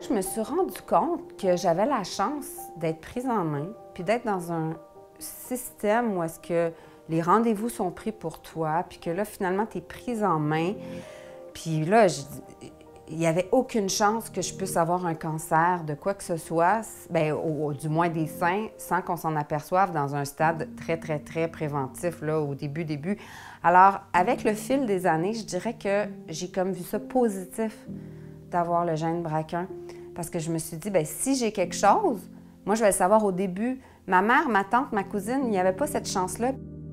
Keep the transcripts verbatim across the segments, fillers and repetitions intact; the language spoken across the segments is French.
Je me suis rendu compte que j'avais la chance d'être prise en main, puis d'être dans un système où est-ce que les rendez-vous sont pris pour toi, puis que là, finalement, tu es prise en main. Puis là, je, il n'y avait aucune chance que je puisse avoir un cancer de quoi que ce soit, bien, au, au, du moins des seins, sans qu'on s'en aperçoive dans un stade très, très, très préventif, là, au début, début. Alors, avec le fil des années, je dirais que j'ai comme vu ça positif d'avoir le gène B R C A un. Parce que je me suis dit, bien, si j'ai quelque chose, moi, je vais le savoir au début. Ma mère, ma tante, ma cousine, il n'y avait pas cette chance-là.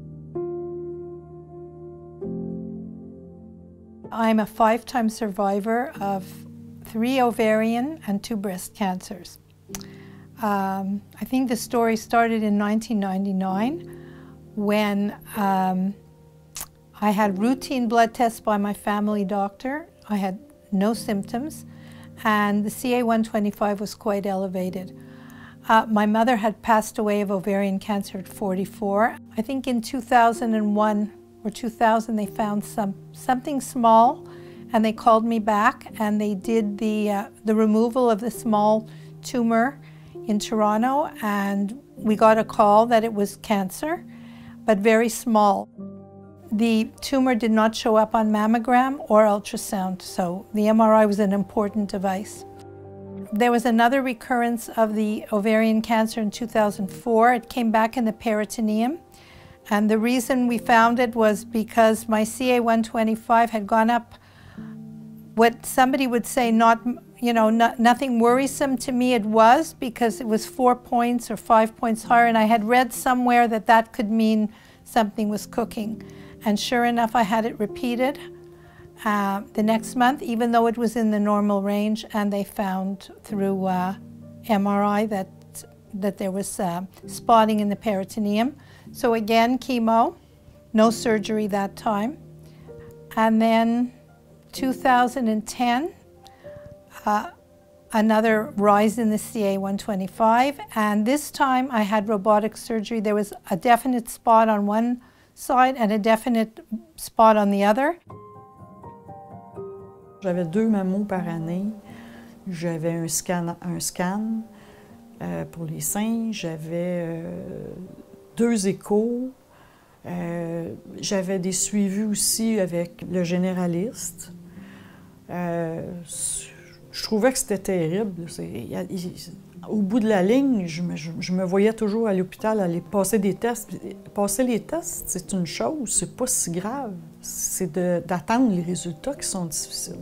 I'm a five-time survivor of three ovarian and two breast cancers. Um, I think the story started in nineteen ninety-nine when um, I had routine blood tests by my family doctor. I had no symptoms, and the C A one twenty-five was quite elevated. Uh, my mother had passed away of ovarian cancer at forty-four. I think in two thousand one or two thousand they found some something small, and they called me back and they did the, uh, the removal of the small tumor in Toronto, and we got a call that it was cancer, but very small. The tumor did not show up on mammogram or ultrasound, so the M R I was an important device. There was another recurrence of the ovarian cancer in two thousand four. It came back in the peritoneum, and the reason we found it was because my C A one twenty-five had gone up, what somebody would say not, you know, not, nothing worrisome. To me it was, because it was four points or five points higher, and I had read somewhere that that could mean something was cooking. And sure enough, I had it repeated uh, the next month, even though it was in the normal range, and they found through uh, M R I that, that there was uh, spotting in the peritoneum. So again, chemo, no surgery that time. And then two thousand ten, uh, another rise in the C A one twenty-five, and this time I had robotic surgery. There was a definite spot on one side and a definite spot on the other. J'avais deux mammos par année. J'avais un scan, un scan euh, pour les seins. J'avais euh, deux échos. Euh, J'avais des suivis aussi avec le généraliste. Euh, je trouvais que c'était terrible. Au bout de la ligne, je me, je, je me voyais toujours à l'hôpital aller passer des tests. Passer les tests, c'est une chose, c'est pas si grave. C'est d'attendre les résultats qui sont difficiles.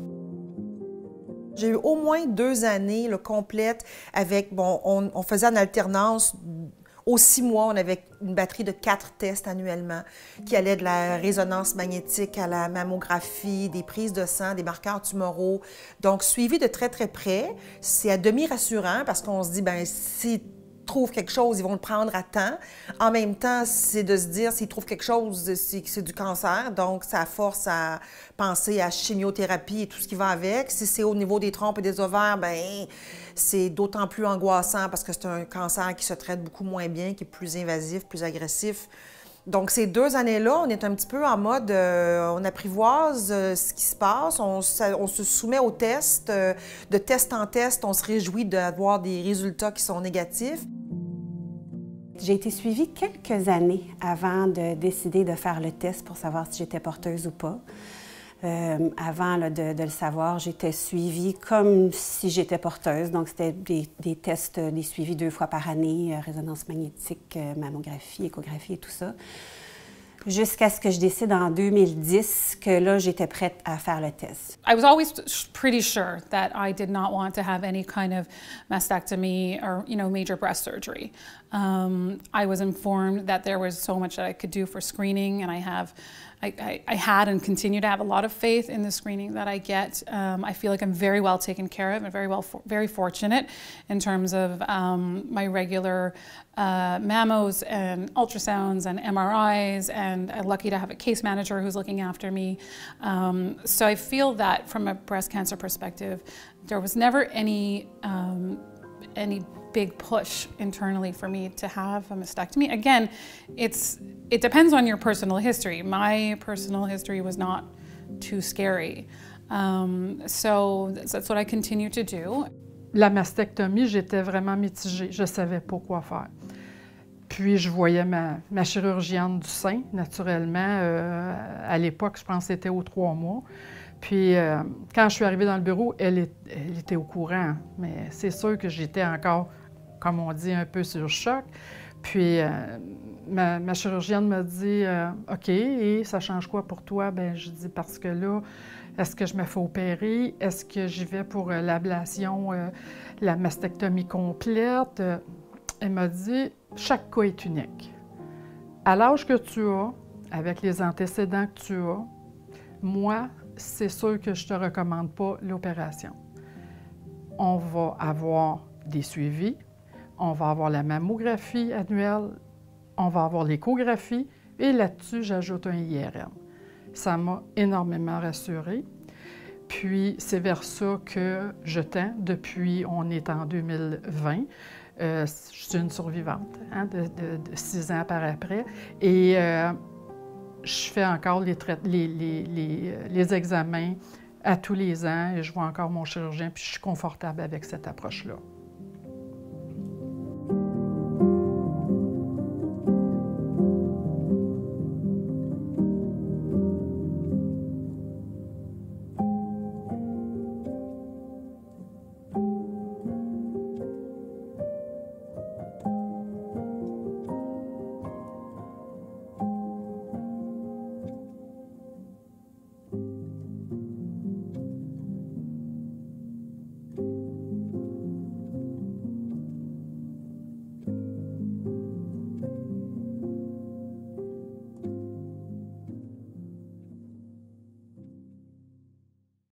J'ai eu au moins deux années là, complètes avec, bon, on, on faisait en alternance. Aux six mois, on avait une batterie de quatre tests annuellement qui allaient de la résonance magnétique à la mammographie, des prises de sang, des marqueurs tumoraux. Donc, suivi de très, très près. C'est à demi rassurant parce qu'on se dit, bien, s'ils trouvent quelque chose, ils vont le prendre à temps. En même temps, c'est de se dire, s'ils trouvent quelque chose, c'est du cancer. Donc, ça force à penser à chimiothérapie et tout ce qui va avec. Si c'est au niveau des trompes et des ovaires, bien, c'est d'autant plus angoissant parce que c'est un cancer qui se traite beaucoup moins bien, qui est plus invasif, plus agressif. Donc, ces deux années-là, on est un petit peu en mode, euh, on apprivoise euh, ce qui se passe, on, ça, on se soumet aux tests, euh, de test en test, on se réjouit d'avoir des résultats qui sont négatifs. J'ai été suivie quelques années avant de décider de faire le test pour savoir si j'étais porteuse ou pas. Euh, avant là, de, de le savoir, j'étais suivie comme si j'étais porteuse. Donc, c'était des, des tests, des suivis deux fois par année, euh, résonance magnétique, euh, mammographie, échographie et tout ça. Jusqu'à ce que je décide en deux mille dix que là, j'étais prête à faire le test. I was always pretty sure that I did not want to have any kind of mastectomy or, you know, major breast surgery. Um, I was informed that there was so much that I could do for screening, and I have, I, I, I had and continue to have a lot of faith in the screening that I get. Um, I feel like I'm very well taken care of and very well, very fortunate in terms of um, my regular uh, mammos and ultrasounds and M R Is, and I'm lucky to have a case manager who's looking after me. Um, so I feel that from a breast cancer perspective, there was never any um, any big push internally for me to have a mastectomy. Again, it's it depends on your personal history. My personal history was not too scary. Um, so that's what I continue to do. la mastectomie, j'étais vraiment mitigée. Je ne savais pas quoi faire. Puis, je voyais ma, ma chirurgienne du sein, naturellement. Euh, à l'époque, je pense que c'était aux trois mois. Puis, euh, quand je suis arrivée dans le bureau, elle, est, elle était au courant. Mais c'est sûr que j'étais encore, comme on dit, un peu sur choc. Puis, euh, ma, ma chirurgienne m'a dit euh, « OK, et ça change quoi pour toi? » Bien, je dis « Parce que là, est-ce que je me fais opérer? Est-ce que j'y vais pour euh, l'ablation, euh, la mastectomie complète? Euh, » Elle m'a dit « Chaque cas est unique. À l'âge que tu as, avec les antécédents que tu as, moi, c'est sûr que je ne te recommande pas l'opération. On va avoir des suivis, on va avoir la mammographie annuelle, on va avoir l'échographie et là-dessus, j'ajoute un I R M. Ça m'a énormément rassurée. Puis, c'est vers ça que je tends depuis, on est en deux mille vingt. Euh, je suis une survivante hein, de, de, de six ans par après. Et euh, je fais encore les, les, les, les, les examens à tous les ans et je vois encore mon chirurgien, puis je suis confortable avec cette approche-là.